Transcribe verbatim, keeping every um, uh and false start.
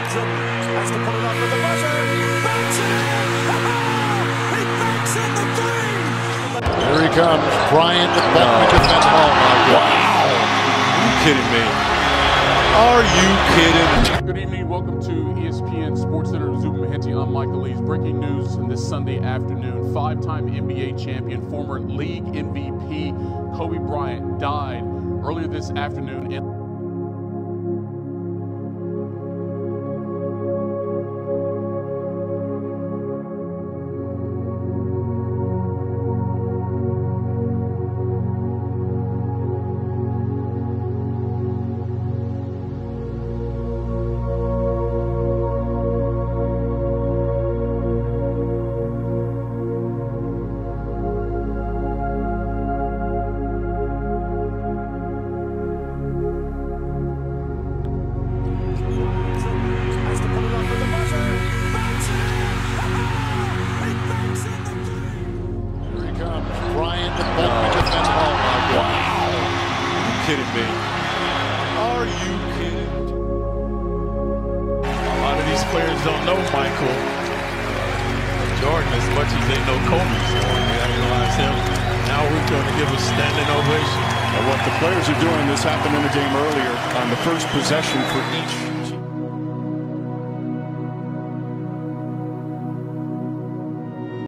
Johnson has to put it up with the buzzer. Banks it in! He banks in the three! Here he comes. Bryant to Beckman defense. Oh my God. Wow. Are you kidding me? Are you kidding? Good evening. Welcome to E S P N Sports Center. Zuba Mahenti. I'm Michael Lees. Breaking news on this Sunday afternoon. Five-time N B A champion, former league M V P Kobe Bryant died earlier this afternoon. In Bryant to Beckman defense. Oh my God. Wow. Are you kidding me? Are you kidding? A lot of these players don't know Michael Jordan as much as they know Kobe. So we analyze him. Now we're going to give a standing ovation. And what the players are doing, this happened in the game earlier, on the first possession for each